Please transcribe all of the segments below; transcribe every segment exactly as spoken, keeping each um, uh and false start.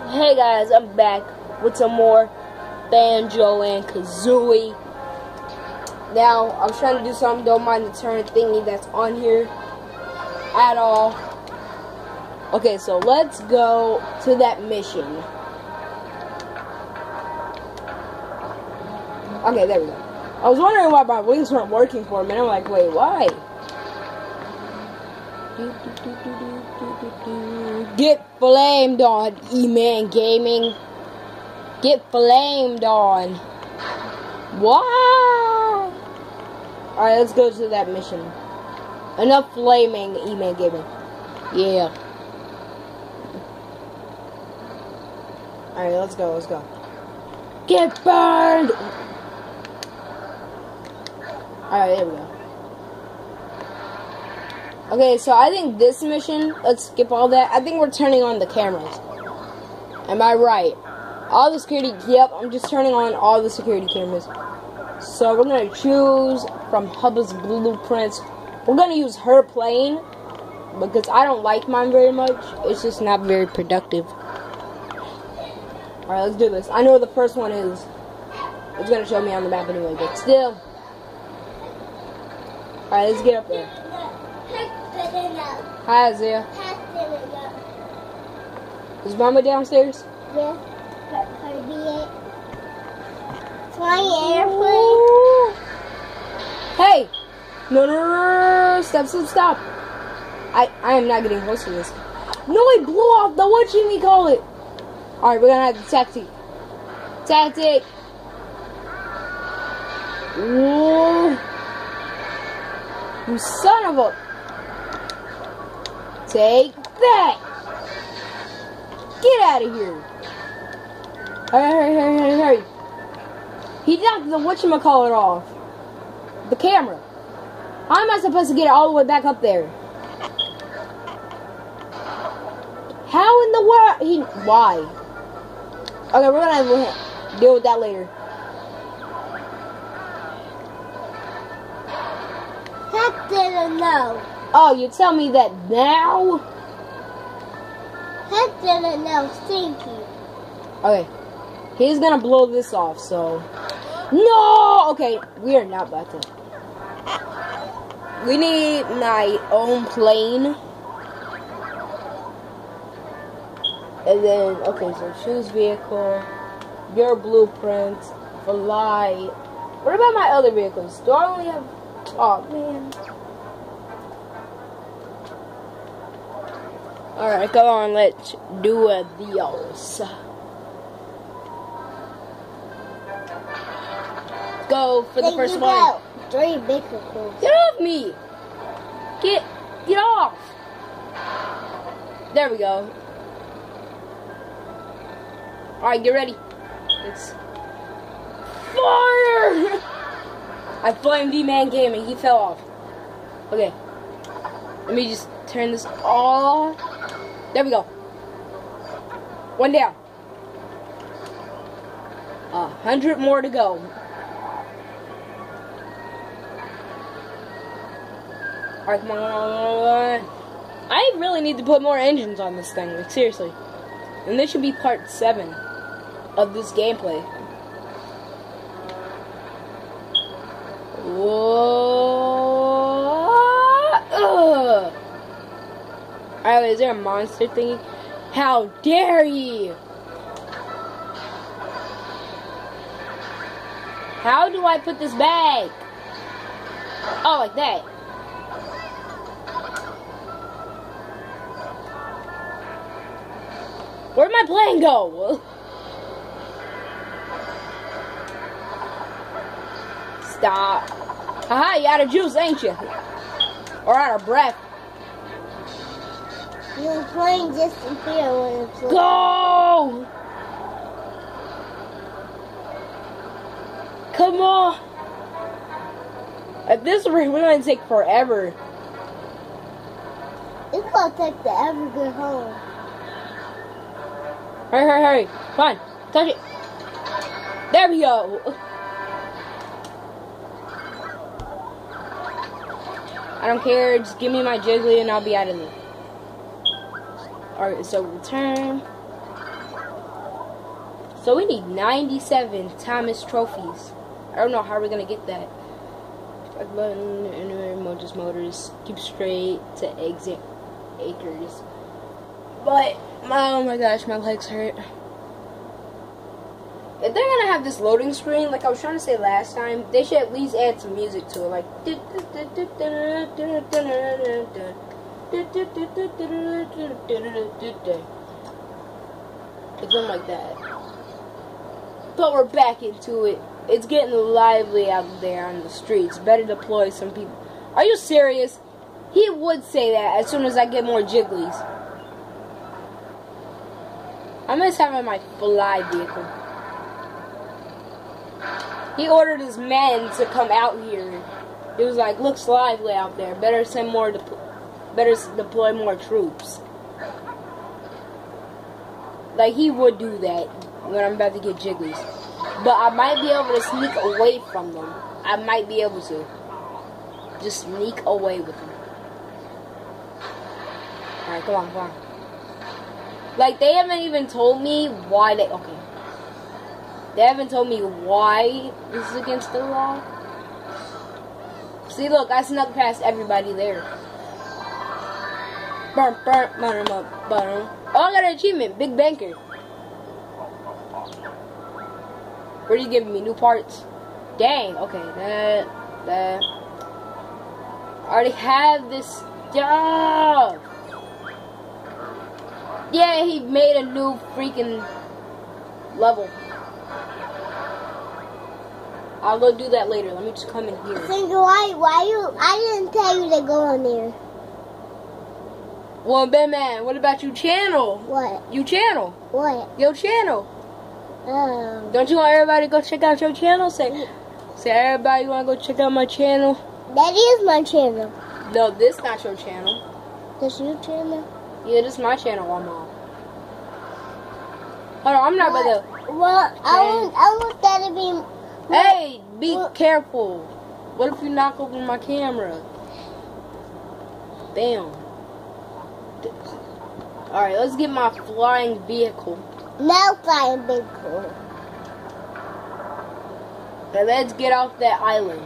Hey guys, I'm back with some more Banjo and Kazooie. Now, I was trying to do something, don't mind the turn thingy that's on here at all. Okay, so let's go to that mission. Okay, there we go. I was wondering why my wings weren't working for a minute. I'm like, wait, why? Get flamed on, E-Man Gaming. Get flamed on. Wow. Alright, let's go to that mission. Enough flaming, E-Man Gaming. Yeah. Alright, let's go, let's go. Get burned! Alright, there we go. Okay, so I think this mission, let's skip all that. I think we're turning on the cameras. Am I right? All the security, yep, I'm just turning on all the security cameras. So we're going to choose from Hubba's blueprints. We're going to use her plane because I don't like mine very much. It's just not very productive. Alright, let's do this. I know the first one is. It's going to show me on the map anyway, but still. Alright, let's get up there. Hi, Isaiah. Is Mama downstairs? Yeah. Flying airplane. Hey! No, no, no, no, stop, stop, stop. I, I am not getting close to this. No, it blew off the what should we call it? Alright, we're gonna have the tactic. Tactic. Whoa. You son of a... Take that! Get out of here! Hurry, hurry, hurry, hurry, hurry! He knocked the whatchamacallit off. The camera. How am I supposed to get it all the way back up there? How in the world? He why? Okay, we're gonna deal with that later. Heck didn't know. Oh, you tell me that now? Heck didn't know, Stinky. Okay. He's gonna blow this off, so... No! Okay, we are not about to... We need my own plane. And then, okay, so choose vehicle. Your blueprint. Fly. What about my other vehicles? Do I only have... Oh, man. Alright, come on, let's do a deals. Go for the first one. Three vehicles. Get off me! Get, get off! There we go. Alright, get ready. It's fire! I flamed E-Man Gaming, he fell off. Okay. Let me just turn this off. There we go. One down. A hundred more to go. Alright, come on. I really need to put more engines on this thing, like seriously. And this should be part seven of this gameplay. Whoa. Ugh. Alright, is there a monster thingy? How dare ye! How do I put this back? Oh, like that. Where'd my plane go? Stop. Haha, you out of juice, ain't you? Or out of breath. Your plane disappeared when it's Go! Come on. At this rate, we're gonna take forever. It's gonna take forever to get home. Hurry, hurry, hurry. Come on. Touch it. There we go. I don't care. Just give me my Jiggly and I'll be out of there. Alright, so return. So we need ninety-seven Thomas trophies. I don't know how we're gonna get that. Back button, anywhere, motors, motors. Keep straight to exit acres. But, oh my gosh, my legs hurt. If they're gonna have this loading screen, like I was trying to say last time, they should at least add some music to it, like something like that. But we're back into it. It's getting lively out there on the streets. Better deploy some people. Are you serious? He would say that as soon as I get more jigglies. I miss having my fly vehicle. He ordered his men to come out here. It was like, looks lively out there. Better send more, de better deploy more troops. Like, he would do that when I'm about to get jigglies. But I might be able to sneak away from them. I might be able to. Just sneak away with them. Alright, come on, come on. Like, they haven't even told me why they... Okay. They haven't told me why this is against the law. See, look, I snuck past everybody there. Burn, burn, burn, burn, burn. Oh, I got an achievement. Big banker. What are you giving me? New parts? Dang. Okay, that, that. I already have this stuff. Yeah, he made a new freaking level. I'll go do that later. Let me just come in here. Think why? Why you? I didn't tell you to go in there. Well, Batman, what about you channel? What? You channel. What? Your channel. Um. Don't you want everybody to go check out your channel? Say, say everybody you want to go check out my channel. That is my channel. No, this not your channel. That's your channel. Yeah, this is my channel, I'm on. Hold on, I'm not What? about to. Well, I want. I want that to be. Hey, be What? careful. What if you knock over my camera? Damn. Alright, let's get my flying vehicle. No flying vehicle. And let's get off that island.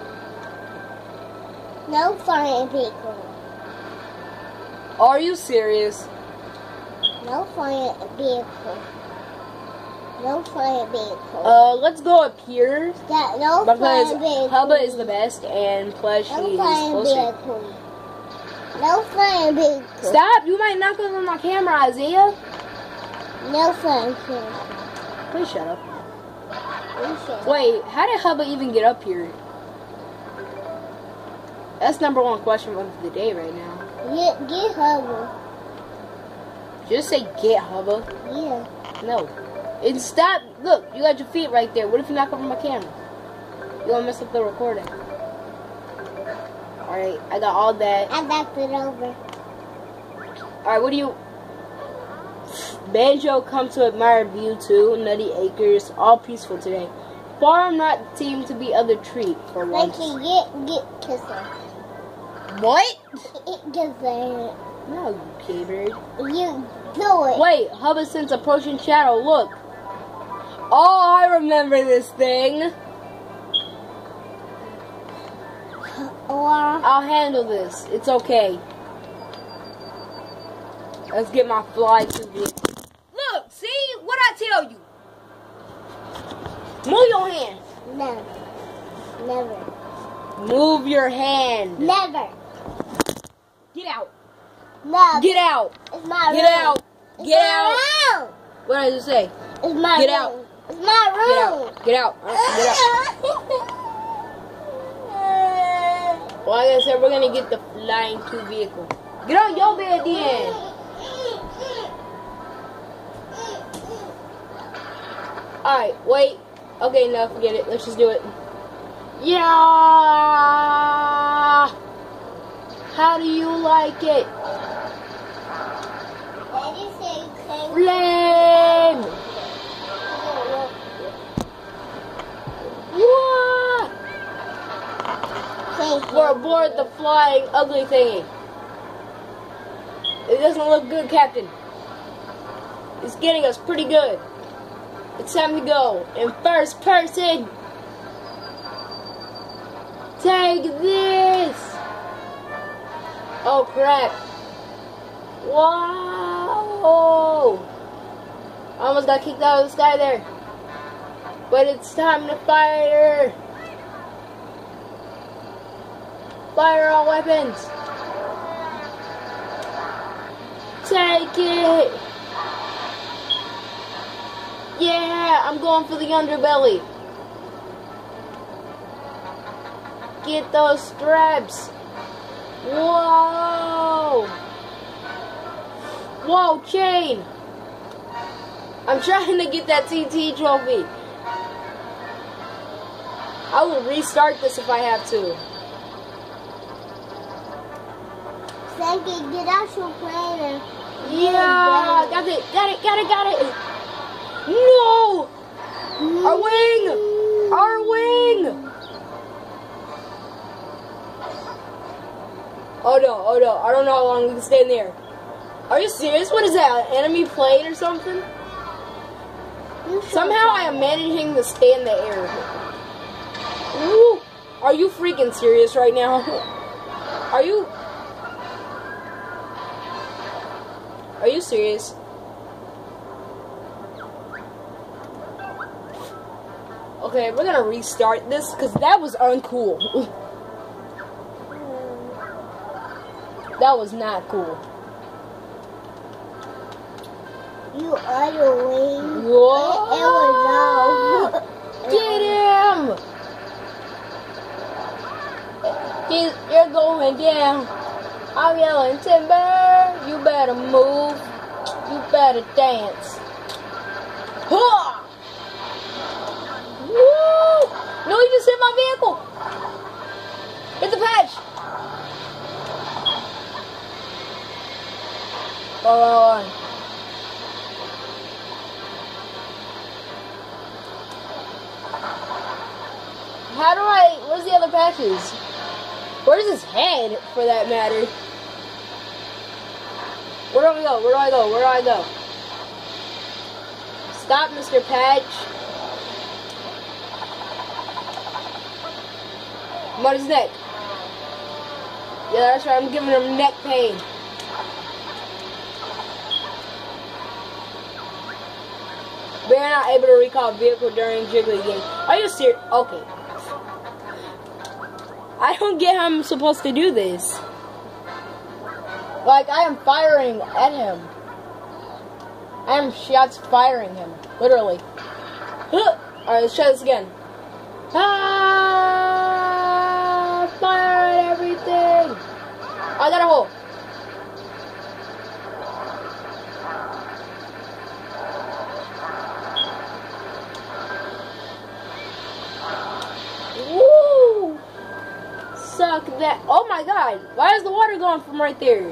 No flying vehicle. Are you serious? No flying vehicle. No flying vehicle. Uh, let's go up here. That no Because flying vehicle. Hubba is the best, and plus No she is flying closer. vehicle. No flying vehicle. Stop! You might knock over my camera, Isaiah. No flying vehicle. Please shut up. Listen. Wait, how did Hubba even get up here? That's number one question of the day right now. Get, get Hubba. Just say get Hubba. Yeah. No. And stop. Look, you got your feet right there. What if you knock over my camera? You gonna mess up the recording. Alright, I got all that. I backed it over. Alright, what do you... Banjo come to admire view too. Nutty acres, all peaceful today. Farm not seem to be other treat for Like once. you get, get kisser. What? Kisser. No, you K-bird. You do it. Wait, Hubba sense approaching shadow. Look. Oh, I remember this thing. Or I'll handle this. It's okay. Let's get my fly to vehicle. Look, see what I tell you. Move your hand. never. Never. Move your hand. Never. Get out. No. Get out. It's my Get room. out. It's Get my out. room. What did I just say? It's my Get room. out. It's my Get room. out. Get out. Uh, Get out. Well, like I said, we're gonna get the flying two vehicle. Get on your bed then. Alright, wait. Okay, no, forget it. Let's just do it. Yeah. How do you like it? Daddy said thank Flame. What? Thank We're aboard the flying ugly thingy. It doesn't look good, Captain. It's getting us pretty good. It's time to go in first person. Take this. Oh crap. Wow. I almost got kicked out of the sky there. But it's time to fire. Fire all weapons. Take it. Yeah, I'm going for the underbelly. Get those straps. Whoa. Whoa, chain. I'm trying to get that T T trophy. I will restart this if I have to. Second, get out your plane. Yeah, got it, got it, got it, got it. No! Our wing! Our wing! Oh no, oh no, I don't know how long we can stay in there. Are you serious? What is that, an enemy plane or something? Somehow I am managing to stay in the air. Ooh, are you freaking serious right now? Are you... Are you serious? Okay, we're gonna restart this because that was uncool. That was not cool. You other wing. Whoa! It, it was low. Get him! He's, you're going down. I'm yelling timber. You better move. You better dance. Huh! Woo! No, you just hit my vehicle. Hit the patch. Hold on. How do I... Where's the other patches? Where's his head, for that matter? Where do I go? Where do I go? Where do I go? Stop, Mister Patch. I'm on his neck. Yeah, that's right. I'm giving him neck pain. We're not able to recall vehicle during Jiggly game. Are you serious? Okay. I don't get how I'm supposed to do this. Like, I am firing at him. I am shots firing him. Literally. Alright, let's try this again. Ah, fire at everything. I got a hole. Woo! Suck that. Oh my god. Why is the water going from right there?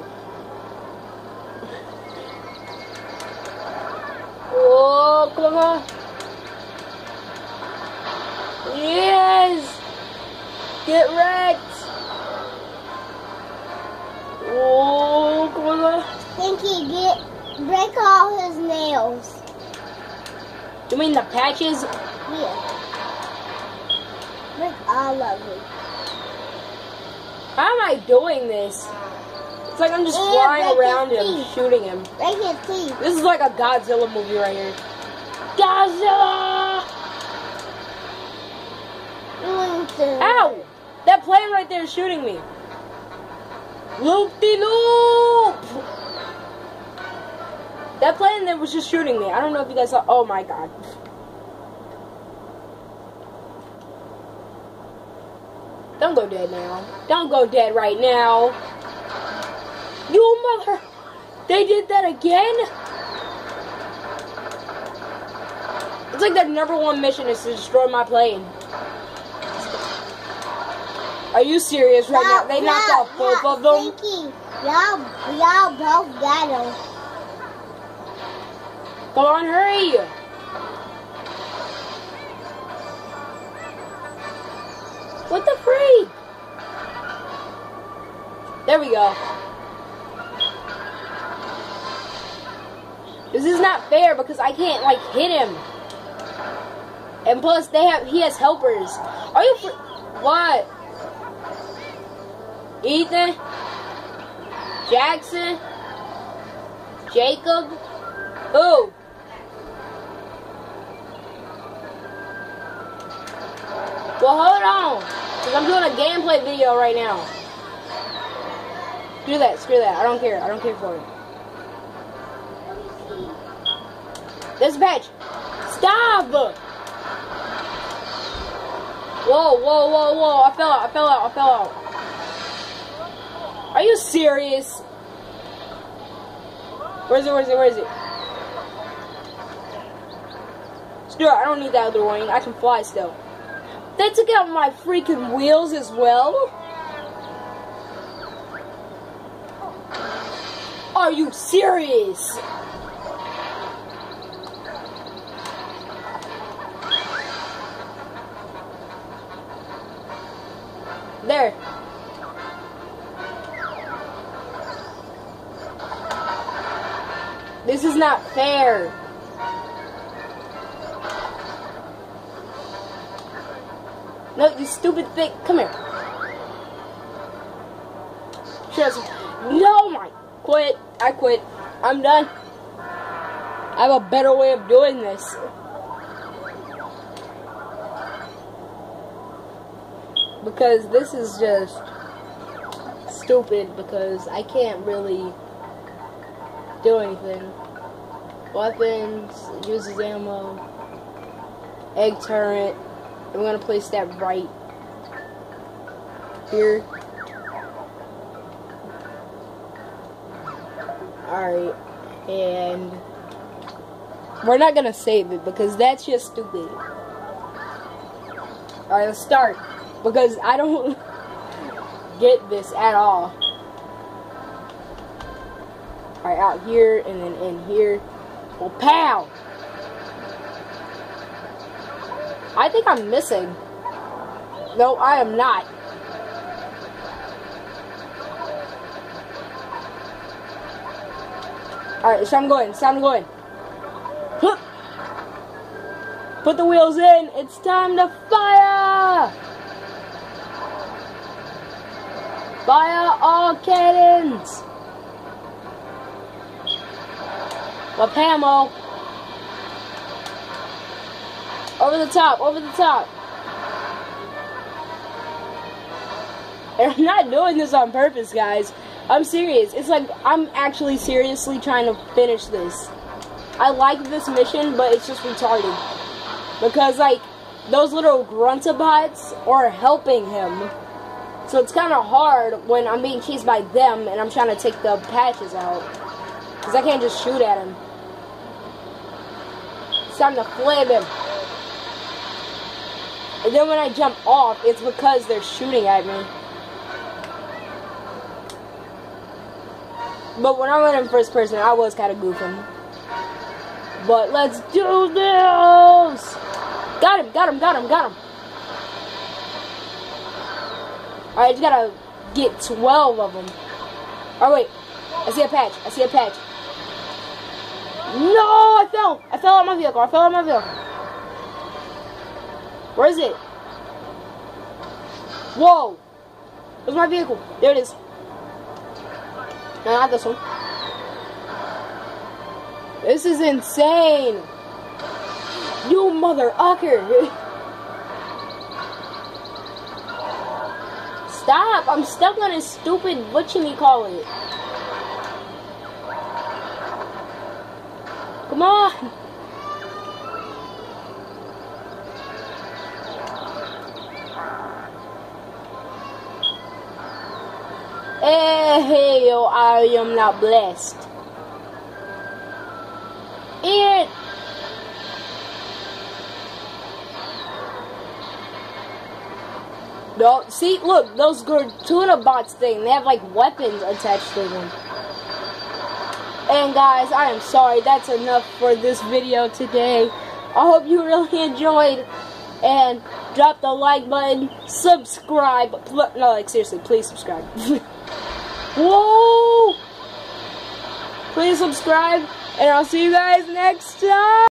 Whoa, come on. Yes! Get wrecked! Whoa, come on. Stinky, get, break all his nails. You mean the patches? Yeah. Break all of them. How am I doing this? It's like I'm just And flying break around his him, teeth. shooting him. Break his teeth. This is like a Godzilla movie right here. Godzilla! Ow! That plane right there is shooting me. Loop-de-loop! That plane there was just shooting me. I don't know if you guys saw. Oh my god. Don't go dead now. Don't go dead right now. You mother... They did that again? It's like their number one mission is to destroy my plane. Are you serious right now? They knocked out both of them? Stinky, y'all, y'all both got them. Come on, hurry! What the freak? There we go. This is not fair because I can't, like, hit him. And plus, they have he has helpers. Are you fr what? Ethan, Jackson, Jacob, who? Well, hold on, because I'm doing a gameplay video right now. Screw that, screw that. I don't care. I don't care for it. This patch. Stop! Whoa, whoa, whoa, whoa. I fell out, I fell out, I fell out. Are you serious? Where is it, where is it, where is it? Screw it, I don't need that other wing. I can fly still. They took out my freaking wheels as well? Are you serious? There. This is not fair. No, you stupid thing. Come here. Just, no, my. Quit. I quit. I'm done. I have a better way of doing this. Because this is just stupid because I can't really do anything. Weapons, uses ammo, egg turret. I'm gonna place that right here. Alright, and we're not gonna save it because that's just stupid. Alright, let's start. Because I don't get this at all. Alright, out here and then in here. Well, pow! I think I'm missing. No, I am not. Alright, it's time to go in. It's time to go in. Put the wheels in. It's time to fire! Fire all cannons! With ammo. Over the top, over the top. And I'm not doing this on purpose, guys. I'm serious. It's like I'm actually seriously trying to finish this. I like this mission, but it's just retarded. Because, like, those little gruntabots are helping him. So it's kind of hard when I'm being chased by them and I'm trying to take the patches out. Because I can't just shoot at him. It's time to flip him. And then when I jump off, it's because they're shooting at me. But when I went in first person, I was kind of goofing. But let's do this! Got him, got him, got him, got him. Alright, I just gotta get twelve of them. Oh, wait. I see a patch. I see a patch. No, I fell. I fell out my vehicle. I fell out my vehicle. Where is it? Whoa. Where's my vehicle? There it is. No, not this one. This is insane. You mother ucker. Stop! I'm stuck on this stupid whatchamacallit. Come on! Hey, yo, I am not blessed. It. No, see, look, those Gortuna bots thing, they have like weapons attached to them. And guys, I am sorry, that's enough for this video today. I hope you really enjoyed. And drop the like button, subscribe. No, like seriously, please subscribe. Whoa! Please subscribe, and I'll see you guys next time.